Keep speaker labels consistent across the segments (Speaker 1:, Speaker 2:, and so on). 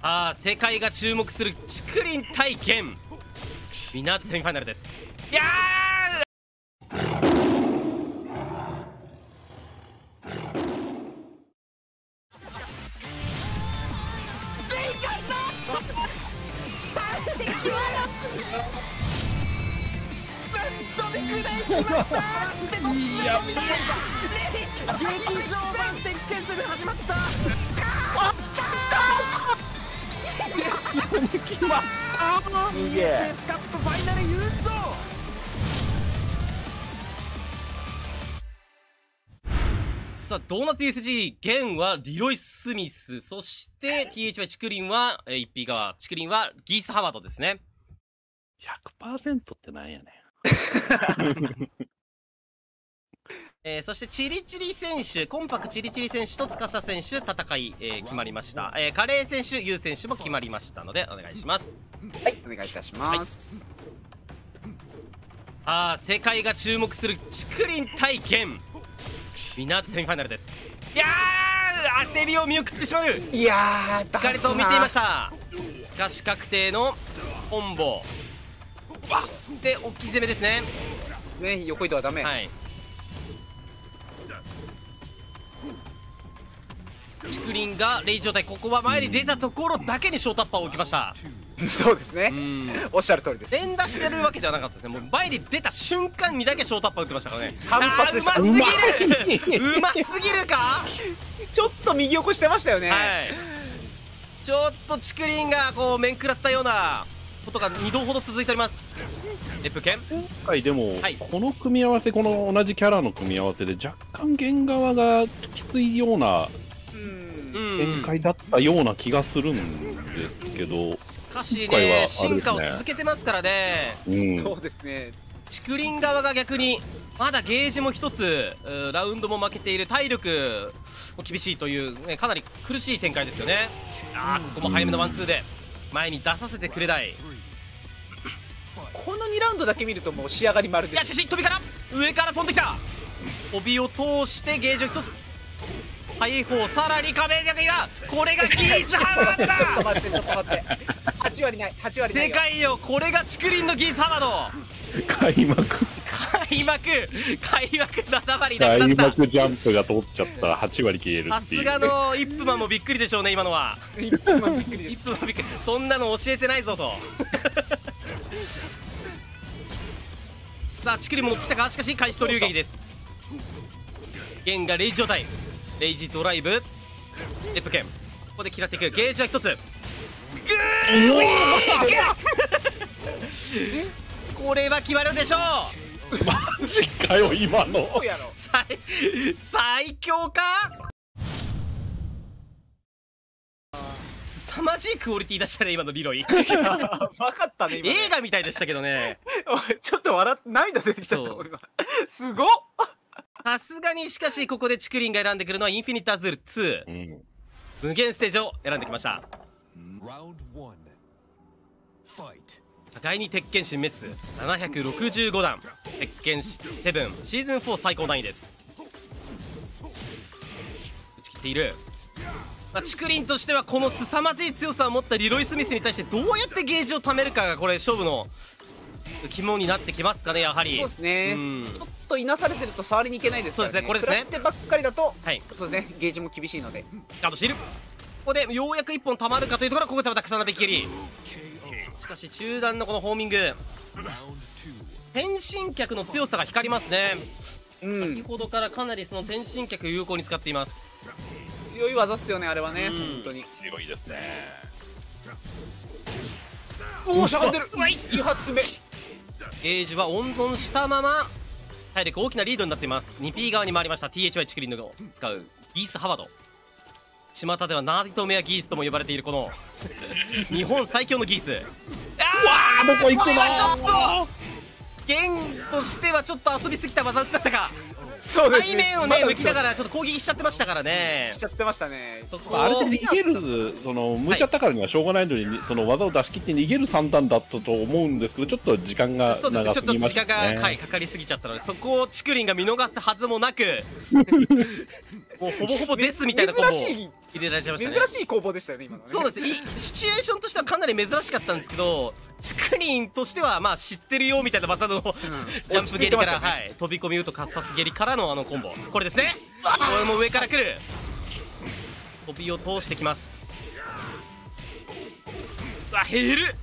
Speaker 1: 世界が注目する竹林対剣ウィナーズセミファイナルです。いや
Speaker 2: 劇場版鉄拳攻め始まった。
Speaker 3: 決まった。すげえ。
Speaker 2: カップファイナル優勝。
Speaker 1: さあドーナツ USG ゲンはリロイ・スミス、そして THY 竹林は一匹側、竹林はギース・ハワードですね。
Speaker 3: 100% ってなんやねん。
Speaker 1: そしてチリチリ選手、コンパクチリチリ選手と司選手戦い、決まりました。カレー選手、ユウ選手も決まりましたのでお願いします。
Speaker 4: はい、お願いいたします。
Speaker 1: 世界が注目する竹林対剣ウィナーズセミファイナルです。いやー、当て身を見送ってしまう。
Speaker 4: いやー、
Speaker 1: しっかりと見ていました。透かし確定のコンボで置き攻めですね。
Speaker 4: ですね、横移動はダメ。
Speaker 1: はい。竹林がレイジ状態、ここは前に出たところだけにショートアッパーを置きました。
Speaker 4: そうですね、おっしゃる通りです。
Speaker 1: 連打してるわけではなかったですね。もう前に出た瞬間にだけショートアッパー打ってましたからね。
Speaker 4: 反発した。
Speaker 1: うますぎるか
Speaker 4: ちょっと右横してましたよね。
Speaker 1: はい。ちょっと竹林がこう面食らったようなことが2度ほど続いております。レップ剣
Speaker 3: 前回でも、
Speaker 1: はい、
Speaker 3: この組み合わせ、この同じキャラの組み合わせで若干弦側がきついような展開だったような気がするんですけど、
Speaker 1: しかしね、進化を続けてますからね。
Speaker 4: そうですね。
Speaker 1: 竹林側が逆にまだゲージも一つ、ラウンドも負けている、体力も厳しいという、ね、かなり苦しい展開ですよね。ここも早めのワンツーで前に出させてくれない。
Speaker 4: この2ラウンドだけ見るともう仕上がり丸です。
Speaker 1: いや、しかし飛びから上から飛んできた。帯を通してゲージを一つ大砲、さらに壁逆にはこれがギースハワードだ。
Speaker 4: ちょっと待って、ちょっと待って、8割ない、8割ない。
Speaker 1: 世界よ、これが竹林のギースハワード。
Speaker 3: 開幕
Speaker 1: 7割なくなった。
Speaker 3: 開幕ジャンプが通っちゃったら8割消える
Speaker 1: さ
Speaker 3: っていう。
Speaker 1: すがのイップマンもびっくりでしょうね、今のは。
Speaker 4: イップマンびっくりです。
Speaker 1: イップマンびっくり、そんなの教えてないぞとさあ竹林も乗ってきたか。しかし開始と流撃です。ゲンがレイジ状態、レイジドライブ、レップ剣、ここで嫌っていく。ゲージは一つ、グーこれは決まるでしょう。
Speaker 3: マジかよ今の。
Speaker 1: 最強か。凄まじいクオリティ出したね今のリロイ。
Speaker 4: やばかったね今ね。
Speaker 1: 映画みたいでしたけどね。
Speaker 4: ちょっと笑って涙出てきちゃった俺は。すごっ。
Speaker 1: さすがにしかしここで竹林が選んでくるのはインフィニットアズール2、無限ステージを選んできました。互いに鉄拳神滅765段、鉄拳7シーズン4最高難易です。打ち切っている。竹林としてはこの凄まじい強さを持ったリロイ・スミスに対してどうやってゲージを貯めるかがこれ勝負の肝になってきますかね。やはり
Speaker 4: そうですね、ちょっといなされてると触りにいけないですからね。
Speaker 1: そうですね、これですね。
Speaker 4: 食らってばっかりだと、
Speaker 1: はい、
Speaker 4: そうですね、ゲージも厳しいので。
Speaker 1: あとしている。ここでようやく1本貯まるかというところ、ここでまた草鍋切り。しかし中段のこのホーミング、天心脚の強さが光りますね。先ほどからかなりその天心脚有効に使っています。
Speaker 4: 強い技っすよねあれはね、本当に
Speaker 3: 強いですね。
Speaker 4: おお、しゃがんでる。2発目。
Speaker 1: ゲージは温存したまま体力大きなリードになっています。 2P 側に回りました。 THY 竹林の使うギースハワード、巷ではナーディトメアギースとも呼ばれているこの日本最強のギース。
Speaker 3: どこ行くの。
Speaker 1: ちょっとゲンとしてはちょっと遊びすぎた技打ちだったか。
Speaker 4: そうですね、
Speaker 1: 背面をね向きながらちょっと攻撃しちゃってましたからね。
Speaker 4: しちゃってましたね。
Speaker 3: そこあれで逃げる、その向いちゃったからにはしょうがないのに、その技を出し切って逃げる3段だったと思うんですけど、ちょっと時間が長すぎましたね。
Speaker 1: そうですね、ちょっと時間が、かかりすぎちゃったので、そこを竹林が見逃すはずもなくもうほぼほぼデスみたいなコンボを
Speaker 4: 珍しい
Speaker 1: 入れられちゃいましたね。
Speaker 4: 珍しい攻防でしたよね今のね。
Speaker 1: そうですね、シチュエーションとしてはかなり珍しかったんですけど、チクリンとしてはまあ知ってるよみたいな技の、ジャンプ蹴りから、はい、飛び込み打と滑殺蹴りからのコンボ、これですね。これも上から来る、飛びを通してきます。うわ減る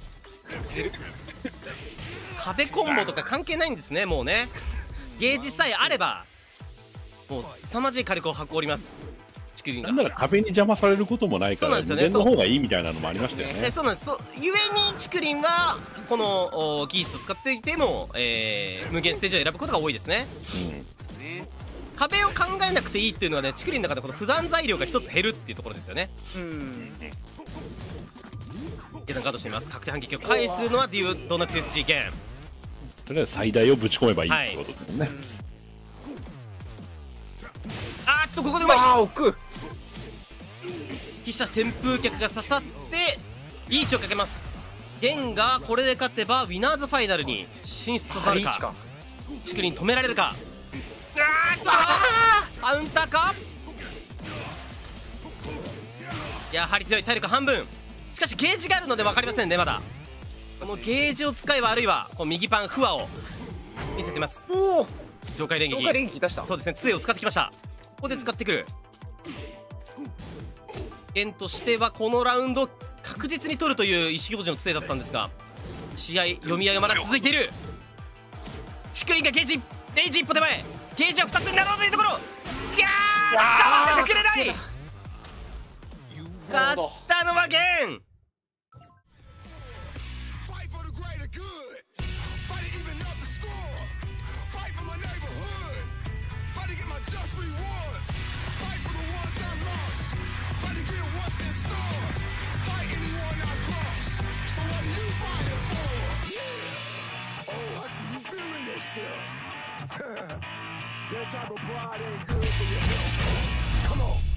Speaker 1: 壁コンボとか関係ないんですね。もうねゲージさえあればもう凄まじい火力を運びます。チクリンが
Speaker 3: なんなら壁に邪魔されることもないから無限の方がいいみたいなのもありましたよね。
Speaker 1: そうなんです。ゆえにチクリンはこの技術を使っていても、無限ステージを選ぶことが多いですね。壁を考えなくていいっていうのはね、チクリンの中でこの不残材料が一つ減るっていうところですよね。下段カードしています。確定反撃を返すのはドーナツ SG 剣。
Speaker 3: とりあえず最大をぶち込めばいいってことですもんね。
Speaker 1: あーっとここでうまい。
Speaker 4: 奥
Speaker 1: 飛車旋風脚が刺さってリーチをかけます。弦がこれで勝てばウィナーズファイナルに進出となるか。チクリン止められるか。カウンターか。やはり強い。体力半分。しかしゲージがあるので分かりませんね。まだこのゲージを使えば、あるいはこの右パンフワを見せてます。上界連撃
Speaker 4: 出した。
Speaker 1: そうですね、杖を使ってきました。ここで使ってくる。弦としてはこのラウンド確実に取るという意思表示の杖だったんですが、試合読み合いがまだ続いている。チクリンがゲージ一歩手前、ゲージは2つになろうというところ。いやー使わせてくれない。勝ったのは弦。
Speaker 5: That type of pride ain't good for your health. Come on.